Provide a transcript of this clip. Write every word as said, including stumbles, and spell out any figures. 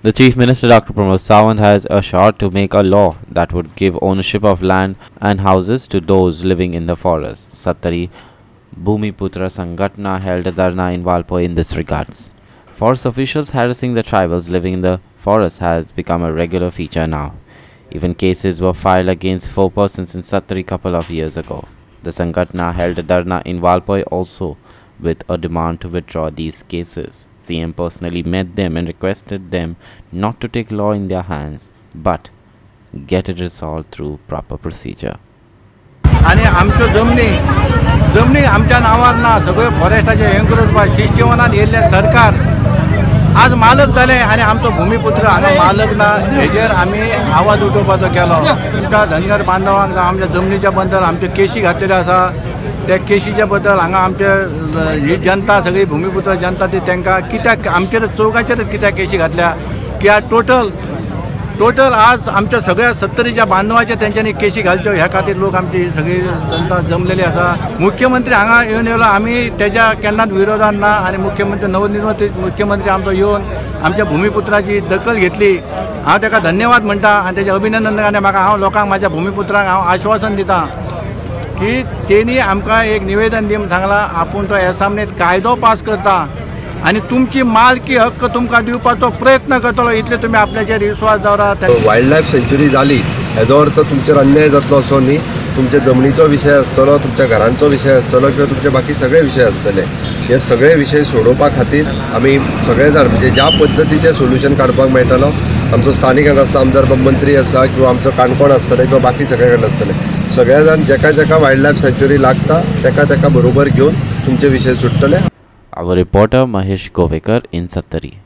The Chief Minister Doctor Pramod Sawant has assured to make a law that would give ownership of land and houses to those living in the forest. Sattari Bhumiputra Sangatna held a dharna in Valpoi in this regards. Forest officials harassing the tribals living in the forest has become a regular feature now. Even cases were filed against four persons in Sattari couple of years ago. The Sangatna held a dharna in Valpoi also with a demand to withdraw these cases. C M personally met them and requested them not to take law in their hands, but get it resolved through proper procedure. आणि आमच्यो जमनी जमनी आमच्या नावार ना सगळे फॉरेस्टाचे हे करप सिस्टमात येयल्ले सरकार आज मालक जाले आणि आमचो भूमिपुत्र हांगा मालक ना हेजेर आमी आवाज उठोवपाचो केलो. तुमकां धनगर बांधवांक आमच्या जमनीच्या बद्दल आमचे केशी घातलेले आसा. त्या केशीच्या बद्दल हांगा आमचे ही जनता सगळी भूमिपुत्र जनता ती तांकां कित्याक आमचेर चौकाचेर कित्याक केशी घातल्या की आज टोटल टोटल आज आमच्या सगळ्या सत्तरीच्या बांधवांचे तेंच्यांनी केशी घालच्यो ह्या खातीर लोक आमची ही सगळी जनता जमलेली आसा. मुख्यमंत्री हांगा येवन येयलो आमी तेज्या केन्नाच विरोधान ना आणि मुख्यमंत्री नवनिर्वाचित मुख्यमंत्री आमचो येवन आमच्या भूमिपुत्राची दखल घेतली. हांव ताका धन्यवाद म्हणटा आणि तेजें अभिनंदन आनी म्हाका हांव लोकांक म्हाज्या भूमिपुत्रांक हांव आश्वासन दितां की तेणी आमकां एक निवेदन दिवन सांगलां आपूण तो एसामनेत कायदो पास करता आणि तुमची मालकी हक्क तुमकां दिवपाचो प्रयत्न करतलो इतले तुमी आपल्याचेर विश्वास दवरात. वायल्ड लायफ सेंच्युरी जाली हेजो अर्थ तुमचेर अन्याय जातलो असो न्ही. तुमचे जमनीचो विशय आसतलो, तुमच्या घरांचो विशय आसतलो किंवा तुमचे बाकी सगळे विशय आसतले. हे सगळे विशय सोडोवपा खातीर आमी सगळे जाण म्हणजे ज्या पद्दतीचे सोल्युशन काडपाक मेळटलो आमचो स्थानीक हांगा आमदार मंत्री आसा किंवा आमचो काणकोण आसतले किंवा बाकी सगळे कडेन आसतले सगळे जाण जेका जेका वायल्ड लायफ सेंच्युरी लागता तेका तेका बरोबर घेवन तुमचे विशय सुट्टले. Our reporter Mahesh Govekar in Sattari.